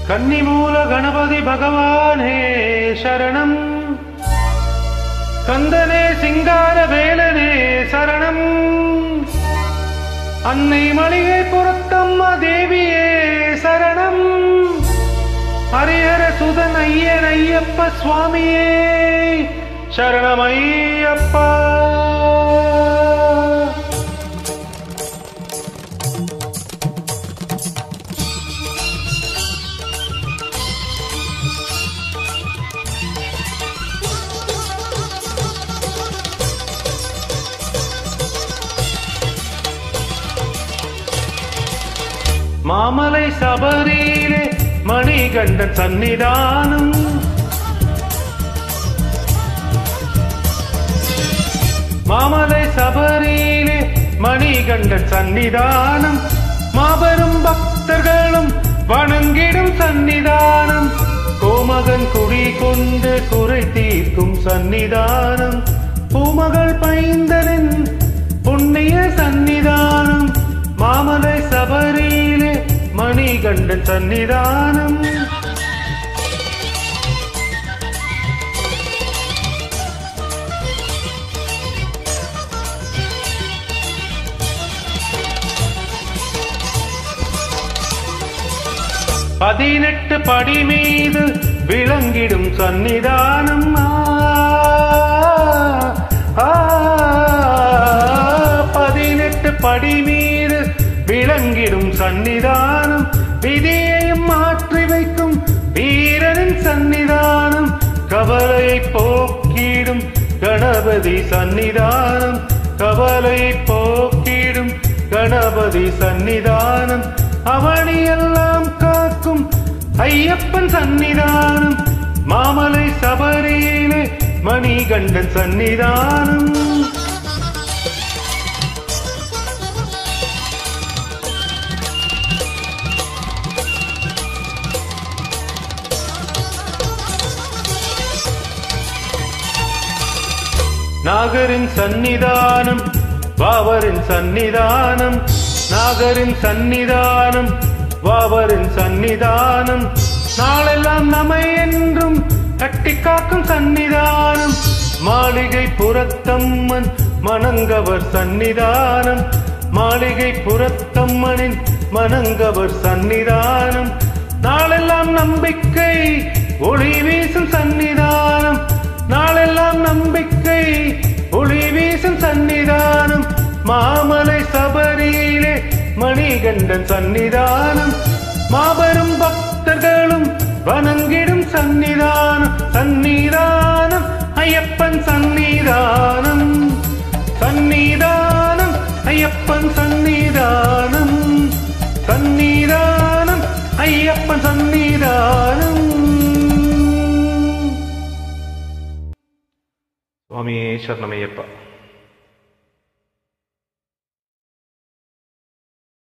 கன்னிமூல கணபதி பகவானே சரணம். கந்தனே சிங்கார வேலனே சரணம். அன்னை மளிகை புறத்தம்மா தேவியே சரணம். ஹரிஹர சுதன் ஐயன் ஐயப்ப சுவாமியே சரணம் ஐயப்பா. மாமலை சபரியிலே மணிகண்டன் சன்னிதானம். மாமலை சபரியிலே மணிகண்டன் சன்னிதானம். மாபெரும் பக்தர்களும் வணங்கிடும் சன்னிதானம். கோமகன் குடி கொண்டு குறை தீர்க்கும் சன்னிதானம். பூமகள் பைந்தனின் புண்ணிய சன்னிதானம். மாமலை சபரியிலே மணிகண்டன் சன்னிதானம். பதினெட்டு படி மீது விளங்கிடும் சன்னிதானம். 18 படி மீது விளங்கிடும் சன்னிதானம். விதியையும் மாற்றி வைக்கும் வீரனின் சன்னிதானம். கவலையை போக்கிடும் கணபதி சன்னிதானம். கவலையை போக்கிடும் கணபதி சன்னிதானம். அவனியெல்லாம் காக்கும் ஐயப்பன் சன்னிதானம். மாமலை சபரியிலே மணிகண்டன் சன்னிதானம். நாகரின் சன்னிதானம் வாவரின் சன்னிதானம். நாகரின் சன்னிதானம் வாவரின் சன்னிதானம். நாளெல்லாம் நம்மை என்றும் கட்டி காக்கும் சன்னிதானம். மாளிகை புறத்தம்மன் மணங்கவர் சன்னிதானம். மாளிகை புறத்தம்மனின் மணங்கவர் சன்னிதானம். நாளெல்லாம் நம்பிக்கை ஒளி வீசும் சன்னிதானம். நாளெல்லாம் நம்பிக்கை ஒளி வீசும் சன்னிதானம். மாமலை சபரியிலே மணிகண்டன் சன்னிதானம். மாபெரும் பக்தர்களும் வணங்கிடும் சன்னிதானம். சன்னிதானம் ஐயப்பன் சன்னிதானம். சன்னிதானம் ஐயப்பன் சன்னிதானம். சன்னிதானம் ஐயப்பன் சன்னிதானம். சுவாமியே சரணமையப்பா.